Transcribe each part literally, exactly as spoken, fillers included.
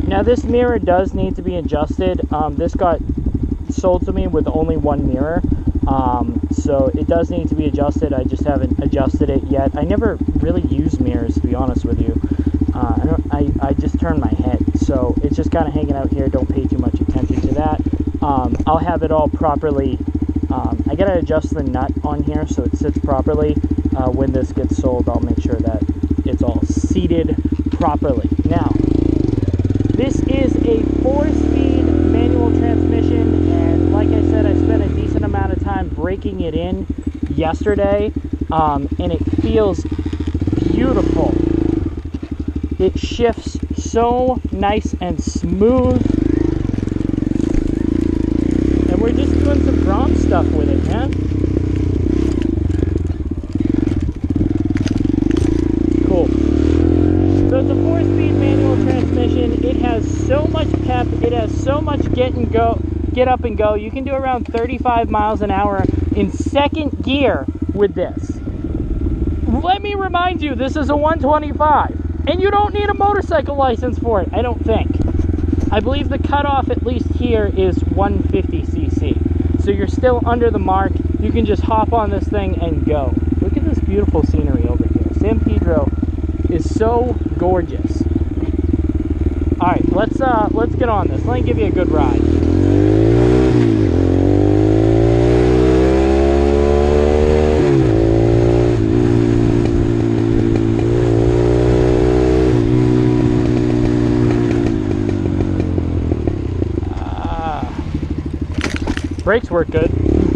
Now this mirror does need to be adjusted. Um, this got sold to me with only one mirror, um, so it does need to be adjusted. I just haven't adjusted it yet. I never really use mirrors, to be honest with you. Uh, I, don't, I, I just turn my head, so it's just kind of hanging out here. Don't pay too much attention to that. Um, I'll have it all properly. Um, I gotta adjust the nut on here so it sits properly. Uh, when this gets sold, I'll make sure that it's all seated properly. Now, this is a four-speed manual transmission, and like I said, I spent a decent amount of time breaking it in yesterday, um, and it feels beautiful. It shifts so nice and smooth, and we're just doing some Grom stuff with it, man. Cool. So it's a four-speed manual transmission. It has so much pep. It has so much get and go, get up and go. You can do around thirty-five miles an hour in second gear with this. Let me remind you, this is a one twenty-five, and you don't need a motorcycle license for it, I don't think. I believe the cutoff, at least here, is one fifty c c. So you're still under the mark. You can just hop on this thing and go. Look at this beautiful scenery over here. San Pedro is so gorgeous. All right, let's uh, let's get on this. Let me give you a good ride. Ah, brakes work good.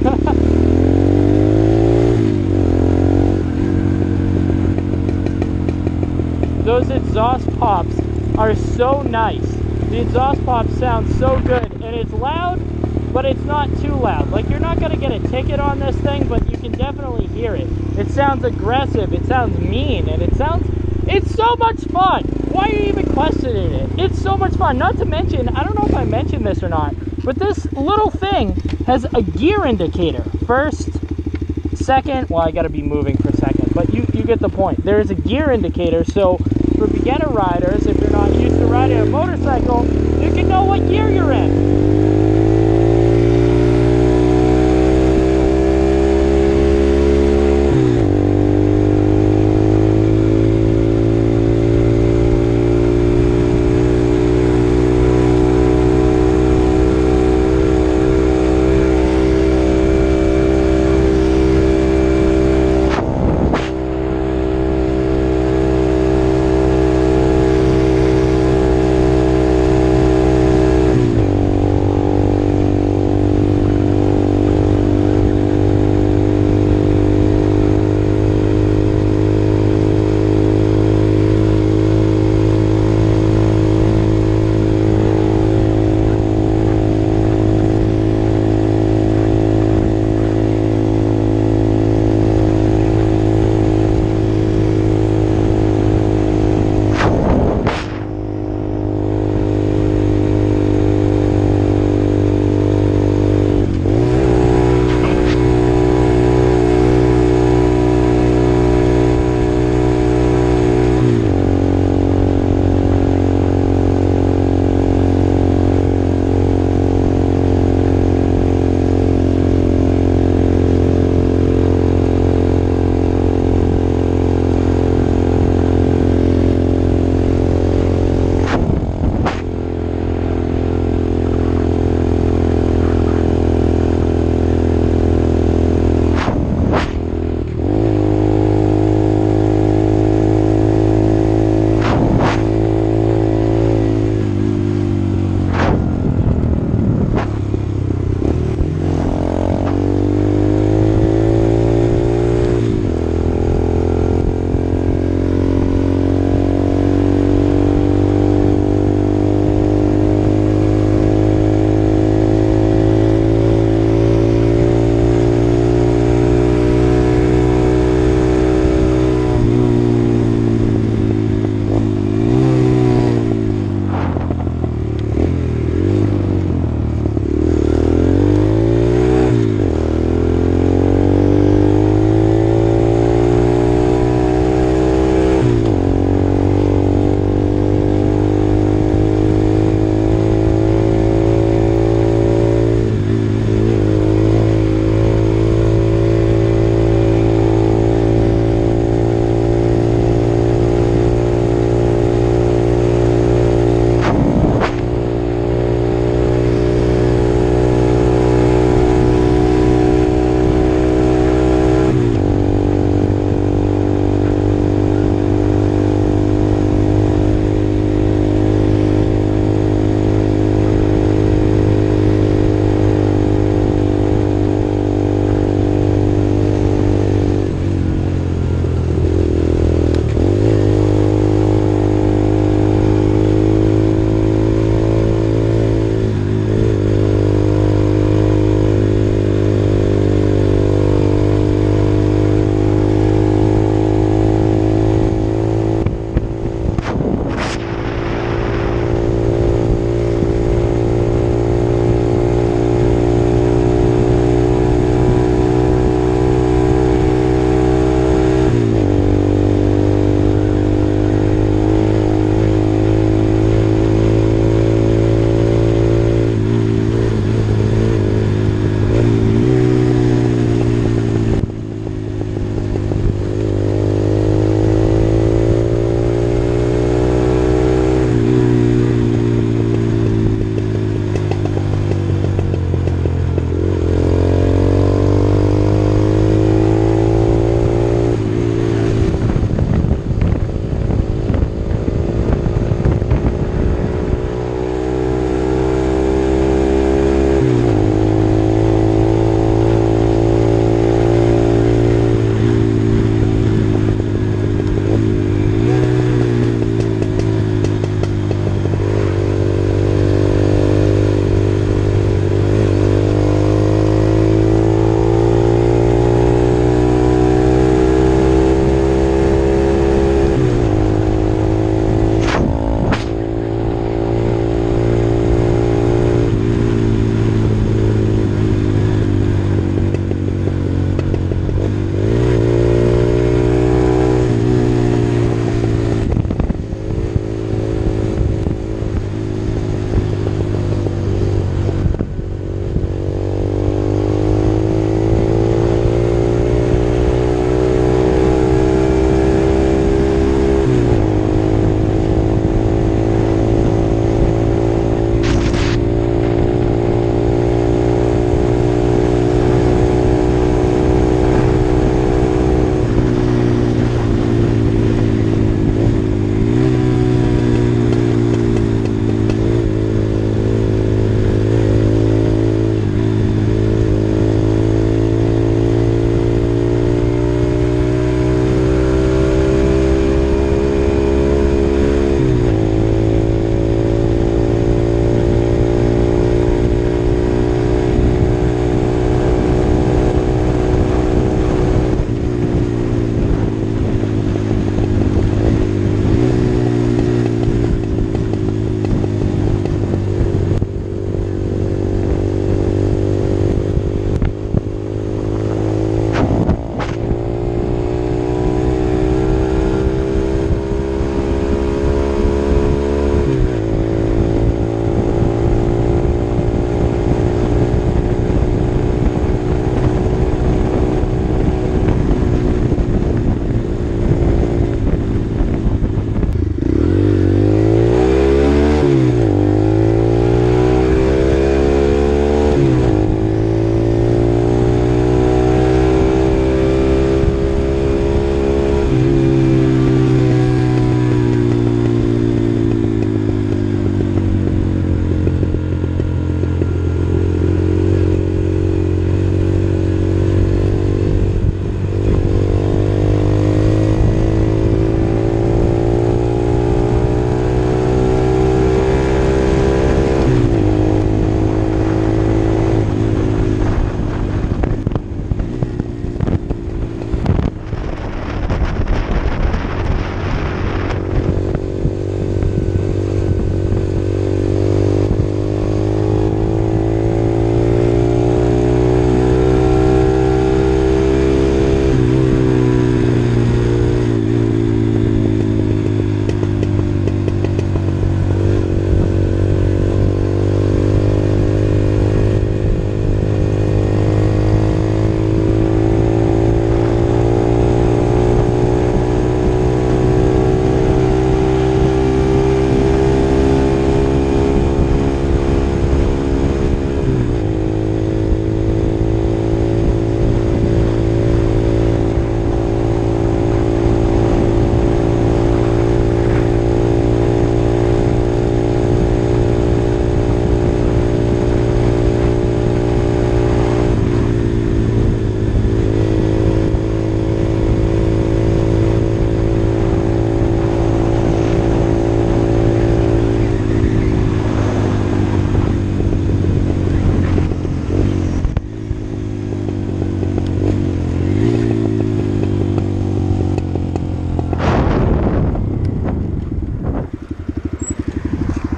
Those exhaust pops are so nice. The exhaust pops sound so good, and it's loud, but it's not too loud. Like, you're not gonna get a ticket on this thing, but you can definitely hear it. It sounds aggressive, it sounds mean, and it sounds, it's so much fun. Why are you even questioning it? It's so much fun. Not to mention, I don't know if I mentioned this or not, but this little thing has a gear indicator. First, second, well, I gotta be moving for second, but you, you get the point. There is a gear indicator, so for beginner riders, if you're not used to riding a motorcycle, you can know what gear you're in.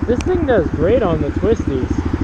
This thing does great on the twisties.